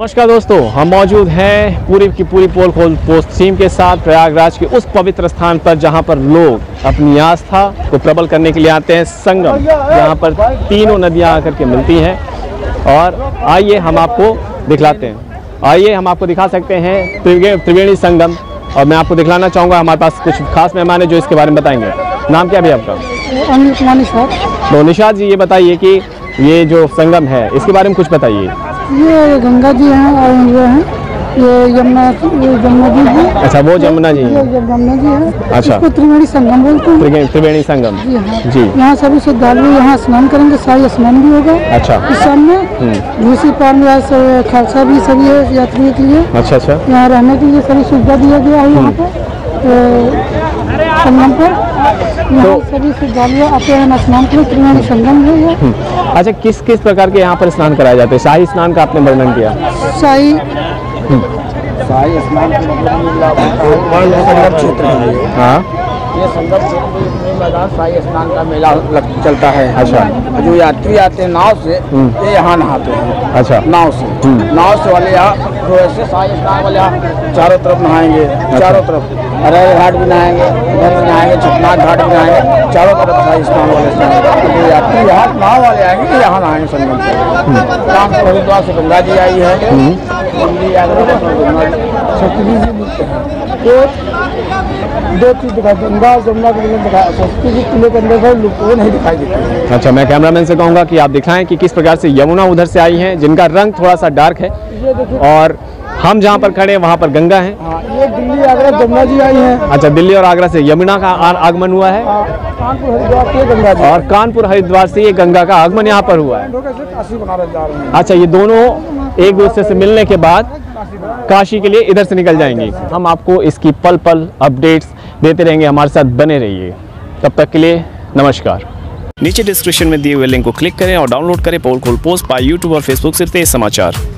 नमस्कार दोस्तों, हम मौजूद हैं पूरी की पूरी पोल खोल पोस्ट टीम के साथ प्रयागराज के उस पवित्र स्थान पर जहां पर लोग अपनी आस्था को प्रबल करने के लिए आते हैं। संगम, जहां पर तीनों नदियां आकर के मिलती हैं। और आइए हम आपको दिखलाते हैं। आइए हम आपको दिखा सकते हैं त्रिवेणी संगम। और मैं आपको दिखलाना चाहूँगा, हमारे पास कुछ खास मेहमान हैं जो इसके बारे में बताएंगे। नाम क्या भी आपका? अनिल कुमार निषाद। तो निषाद जी, ये बताइए कि ये जो संगम है इसके बारे में कुछ बताइए। ये गंगा जी हैं और ये हैं ये जमुना जी है। अच्छा, वो जमुना जी ये हैं। जमुना जी है। अच्छा, इसको त्रिवेणी संगम बोलते हैं। त्रिवेणी संगम जी हाँ। जी। यहाँ सभी श्रद्धालु यहाँ स्नान करेंगे, शाही स्नान भी होगा। अच्छा। इस समय दूसरी पार में खालसा भी सभी है यात्रियों के लिए। अच्छा अच्छा। यहाँ रहने के लिए सभी सुविधा दिया गया है यहाँ पे संगम पर। यहाँ सभी श्रद्धालु आते हैं स्नान के लिए। त्रिवेणी संगम है ये। अच्छा, किस किस प्रकार के यहाँ पर स्नान कराए जाते हैं? शाही स्नान का आपने वर्णन किया। शाही स्नान क्षेत्र है। हाँ, ये संगम क्षेत्र में मैदान शाही स्नान का मेला चलता है। अच्छा। जो यात्री आते हैं नाव से, ये यहाँ नहाते हैं। अच्छा। नाव से वाले यहाँ ऐसे शाही स्नान वाले यहाँ चारों तरफ नहाएंगे। चारों तरफ अरैल घाट भी नहाएंगे, इधर भी नहाएंगे, छठनाथ घाट भी नहाएंगे। चारों तरफ शाही स्नान वाले स्नान। जो यात्री यहाँ नाव वाले आएंगे तो यहाँ नहाएंगे संगम से। कानपुर हरिद्वार से गंगा जी आई है। दिल्ली आगरा सरस्वती जी मिलते हैं। दो चीज दिखाई, गंगा और जमुना के लिए दिखाया। सरस्वती जी किले के अंदर वो नहीं दिखाई देती। अच्छा, मैं कैमरामैन से कहूँगा कि आप दिखाएं कि किस प्रकार से यमुना उधर से आई है, जिनका रंग थोड़ा सा डार्क है। और हम जहाँ पर खड़े हैं वहाँ पर गंगा है। हाँ, ये दिल्ली आगरा जमुना जी आई है। अच्छा, दिल्ली और आगरा से यमुना का आगमन हुआ है। कानपुर हरिद्वार से गंगा जी। और कानपुर हरिद्वार से ये गंगा का आगमन यहाँ पर हुआ है। काशी बनारस जा रहे हैं। अच्छा, ये दोनों एक दूसरे से मिलने के बाद काशी के लिए इधर से निकल जाएंगे। हम आपको इसकी पल पल अपडेट्स देते रहेंगे, हमारे साथ बने रहिए। तब तक के लिए नमस्कार। नीचे डिस्क्रिप्शन में दिए हुए लिंक को क्लिक करें और डाउनलोड करें Pol Khol post by YouTube और फेसबुक से तेज समाचार।